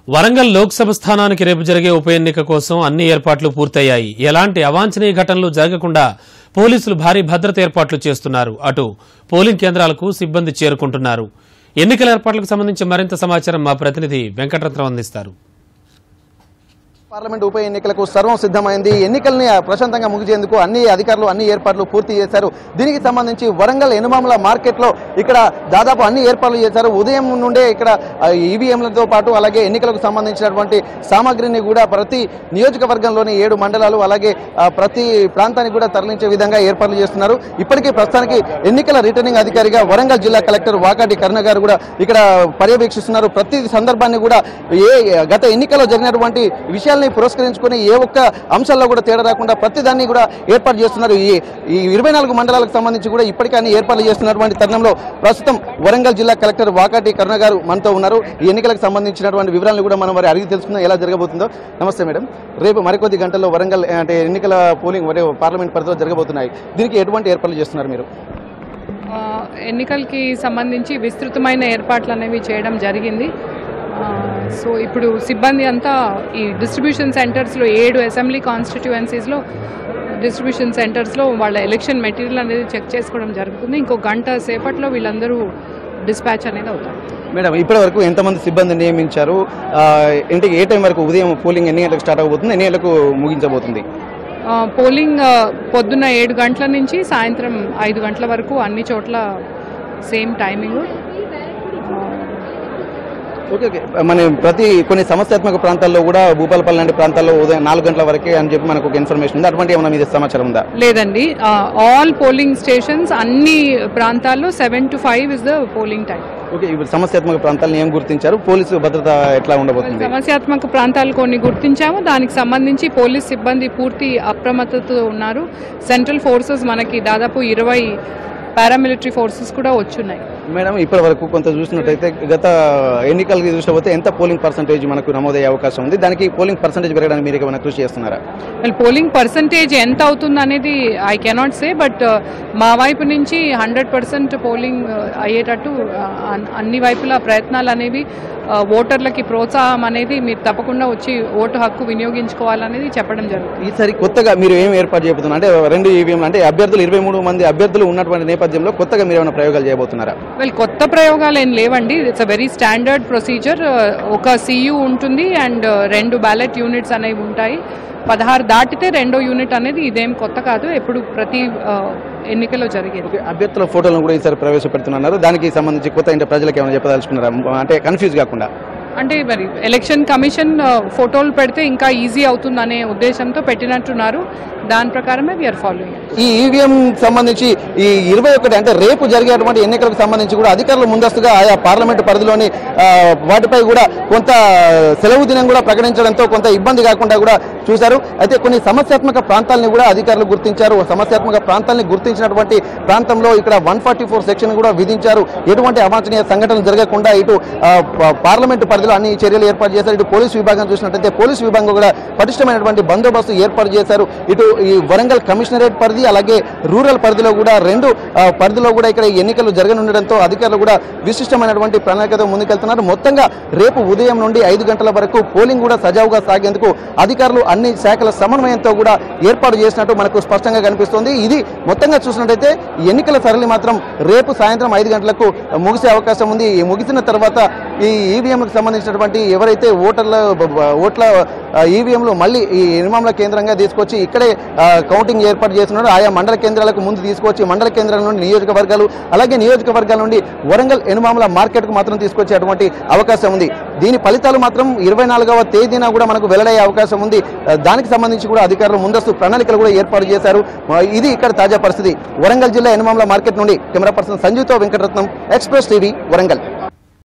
వరంగల్ లోక్సభ స్థానానికి రేపు జరిగే ఉప ఎన్నిక కోసం అన్ని ఏర్పాట్లు పూర్తయ్యాయి. ఎలాంటి అవాంఛనీయ ఘటనలు జరగకుండా పోలీసులు భారీ భద్రత ఏర్పాట్లు చేస్తున్నారు. అటు పోలింగ్ కేంద్రాలకు సిబ్బంది చేరుకుంటున్నారు. ఎన్నికల ఏర్పాట్లకు సంబంధించి మరింత సమాచారం మా ప్రతినిధి వెంకటరత్నం అందిస్తారు. పార్లమెంట్ ఉప ఎన్నికలకు సర్వం సిద్ధమైంది. ఎన్నికల్ని ప్రశాంతంగా ముగిసేందుకు అన్ని అధికారులు అన్ని ఏర్పాట్లు పూర్తి చేశారు. దీనికి సంబంధించి వరంగల్ ఎనుమాముల మార్కెట్లో ఇక్కడ దాదాపు అన్ని ఏర్పాట్లు చేశారు. ఉదయం నుండే ఇక్కడ ఈవీఎంలతో పాటు అలాగే ఎన్నికలకు సంబంధించినటువంటి సామాగ్రిని కూడా ప్రతి నియోజకవర్గంలోని 7 మండలాలు అలాగే ప్రతి ప్రాంతానికి కూడా తరలించే విధంగా ఏర్పాట్లు చేస్తున్నారు. ఇప్పటికీ ప్రస్తుతానికి ఎన్నికల రిటర్నింగ్ అధికారిగా వరంగల్ జిల్లా కలెక్టర్ వాకాటి కరుణ గారు కూడా ఇక్కడ పర్యవేక్షిస్తున్నారు. ప్రతి సందర్భాన్ని కూడా గత ఎన్నికల్లో జరిగినటువంటి విషయాలు పురస్కరించుకుని ఏ ఒక్క అంశాల్లో కూడా తేడా రాకుండా ప్రతిదాన్ని కూడా ఏర్పాటు చేస్తున్నారు. ఈ 24 మండలాలకు సంబంధించి కూడా ఇప్పటికే అన్ని ఏర్పాట్లు చేస్తున్నటువంటి తరుణంలో ప్రస్తుతం వరంగల్ జిల్లా కలెక్టర్ వాకాటి కరుణ గారు మనతో ఉన్నారు. ఈ ఎన్నికలకు సంబంధించినటువంటి వివరాలను కూడా మనం వారి అడిగి తెలుసుకుందాం ఎలా జరగబోతుందో. నమస్తే మేడం, రేపు మరికొద్ది గంటల్లో వరంగల్ అంటే ఎన్నికల పోలింగ్ పార్లమెంట్ పరిధిలో జరగబోతున్నాయి. దీనికి ఎటువంటి ఏర్పాట్లు చేస్తున్నారు మీరు? ఎన్నికలకి సంబంధించి విస్తృతమైన ఏర్పాట్లు అనేవి చేయడం జరిగింది. సో ఇప్పుడు సిబ్బంది అంతా ఈ డిస్ట్రిబ్యూషన్ సెంటర్స్లో 7 అసెంబ్లీ కాన్స్టిట్యుయెన్సీస్లో డిస్ట్రిబ్యూషన్ సెంటర్స్లో వాళ్ళ ఎలక్షన్ మెటీరియల్ అనేది చెక్ చేసుకోవడం జరుగుతుంది. ఇంకో గంట సేపట్లో వీళ్ళందరూ డిస్పాచ్ అనేది అవుతారు. మేడం, ఇప్పటి వరకు ఎంతమంది సిబ్బంది నియమించారు? ఇంటికి ఏ టైం వరకు ఉదయం పోలింగ్ ఎన్ని గంటలకు స్టార్ట్ అవబోతుంది, ఎన్ని గంటలకు ముగించబోతుంది? పోలింగ్ పొద్దున్న 7 గంటల నుంచి సాయంత్రం 5 గంటల వరకు అన్ని చోట్ల సేమ్ టైమింగ్. ఓకే, మన కొన్ని సమస్యాత్మక ప్రాంతాల్లో కూడా భూపాలపల్లి లాంటి ప్రాంతాల్లో ఉదయం 4 గంటల వరకే అని చెప్పి మనకు ఒక ఇన్ఫర్మేషన్ ఉంది. అటువంటి ఏమైనా మీద సమాచారం ఉందా? లేదండి, ఆల్ పోలింగ్ స్టేషన్స్ అన్ని ప్రాంతాల్లో 7 to 5 is the polling time. Okay, ఇప్పుడు సమస్యాత్మక ప్రాంతాలను ఏం గుర్తించారు? పోలీసు భద్రత ఎట్లా ఉండబోతుంది? సమస్యాత్మక ప్రాంతాలు కొన్ని గుర్తించాము. దానికి సంబంధించి పోలీస్ సిబ్బంది పూర్తి అప్రమత్తతో ఉన్నారు. సెంట్రల్ ఫోర్సెస్ మనకి దాదాపు 20 పారామిలిటరీ ఫోర్సెస్ కూడా వచ్చున్నాయి. మేడం, ఇప్పటి వరకు కొంత చూసినట్టయితే గత ఎన్నికలకి చూసినపోతే ఎంత పోలింగ్ పర్సంటేజ్ మనకు నమోదయ్యే అవకాశం ఉంది? దానికి పోలింగ్ పర్సంటేజ్ పెరగడానికి మీరు ఏమైనా కృషి చేస్తున్నారా? పోలింగ్ పర్సంటేజ్ ఎంత అవుతుంది అనేది ఐ కెనాట్ సే, బట్ మా వైపు నుంచి 100% పోలింగ్ అయ్యేటట్టు అన్ని వైపులా ప్రయత్నాలు అనేవి, ఓటర్లకి ప్రోత్సాహం అనేది మీరు తప్పకుండా వచ్చి ఓటు హక్కు వినియోగించుకోవాలనేది చెప్పడం జరుగుతుంది. ఈసారి కొత్తగా మీరు ఏం ఏర్పాటు చేయబోతున్నారు? అంటే 2 ఈవీఎం అంటే అభ్యర్థులు 23 మంది అభ్యర్థులు ఉన్నటువంటి నేపథ్యంలో కొత్తగా మీరు ఏమైనా ప్రయోగాలు చేయబోతున్నారా? కొత్త ప్రయోగాలు ఏం లేవండి. It's a very standard procedure. ఒక సియు ఉంటుంది అండ్ 2 బ్యాలెట్ యూనిట్స్ అనేవి ఉంటాయి. 16 దాటితే 2వ యూనిట్ అనేది ఇదేం కొత్త కాదు, ఎప్పుడు ప్రతి ఎన్నికలో జరిగేది. అభ్యర్థుల ఫోటోలను కూడా ఈసారి ప్రవేశపెడుతున్నారు. దానికి సంబంధించి కొత్త అంటే ప్రజలకు ఏమైనా చెప్పదలుచుకున్నారా? అంటే కన్ఫ్యూజ్ కాకుండా. అంటే మరి ఎలక్షన్ కమిషన్ ఫోటోలు పెడితే ఇంకా ఈజీ అవుతుందనే ఉద్దేశంతో పెట్టినట్టున్నారు. దాని ప్రకారమే వీఆర్ ఫాలోయింగ్. ఈ ఈవీఎం సంబంధించి ఈ 21 అంటే రేపు జరిగేటువంటి ఎన్నికలకు సంబంధించి కూడా అధికారులు ముందస్తుగా ఆయా పార్లమెంటు పరిధిలోని వాటిపై కూడా కొంత సెలవు దినం కూడా ప్రకటించడంతో కొంత ఇబ్బంది కాకుండా కూడా చూశారు. అయితే కొన్ని సమస్యాత్మక ప్రాంతాలని కూడా అధికారులు గుర్తించారు. సమస్యాత్మక ప్రాంతాలని గుర్తించినటువంటి ప్రాంతంలో ఇక్కడ 144 సెక్షన్ కూడా విధించారు. ఎటువంటి అవాంఛనీయ సంఘటనలు జరగకుండా ఇటు పార్లమెంటు పరిధిలో అన్ని చర్యలు ఏర్పాటు చేశారు. ఇటు పోలీసు విభాగం చూసినట్టయితే పోలీసు విభాగం కూడా పటిష్టమైనటువంటి బందోబస్తు ఏర్పాటు చేశారు. ఇటు ఈ వరంగల్ కమిషనరేట్ పరిధి అలాగే రూరల్ పరిధిలో కూడా 2 పరిధిలో కూడా ఇక్కడ ఎన్నికలు జరగనుండడంతో అధికారులు కూడా విశిష్టమైనటువంటి ప్రణాళికతో ముందుకెళ్తున్నారు. మొత్తంగా రేపు ఉదయం నుండి 5 గంటల వరకు పోలింగ్ కూడా సజావుగా సాగేందుకు అధికారులు అన్ని శాఖల సమన్వయంతో కూడా ఏర్పాటు చేసినట్టు మనకు స్పష్టంగా కనిపిస్తోంది. ఇది మొత్తంగా చూసినట్టయితే ఎన్నికల సరళి మాత్రం రేపు సాయంత్రం 5 గంటలకు ముగిసే అవకాశం ఉంది. ముగిసిన తర్వాత ఈ ఈవీఎంలకు సంబంధించినటువంటి ఎవరైతే ఓట్ల ఈవీఎంలు మళ్ళీ ఈ ఎనుమాముల కేంద్రంగా తీసుకొచ్చి ఇక్కడే కౌంటింగ్ ఏర్పాటు చేస్తున్నారు. ఆయా మండల కేంద్రాలకు ముందు తీసుకొచ్చి మండల కేంద్రాల నుండి నియోజకవర్గాలు అలాగే నియోజకవర్గాల నుండి వరంగల్ ఎనుమాముల మార్కెట్కు మాత్రం తీసుకొచ్చేటువంటి అవకాశం ఉంది. దీని ఫలితాలు మాత్రం 24వ తేదీన కూడా మనకు వెల్లడయ్యే అవకాశం ఉంది. దానికి సంబంధించి కూడా అధికారులు ముందస్తు ప్రణాళికలు కూడా ఏర్పాటు చేశారు. ఇది ఇక్కడ తాజా పరిస్థితి. వరంగల్ జిల్లా ఎనుమాముల మార్కెట్ నుండి కెమెరా పర్సన్ సంజీవ్తో వెంకటరత్నం, ఎక్స్ప్రెస్ టీవీ, వరంగల్.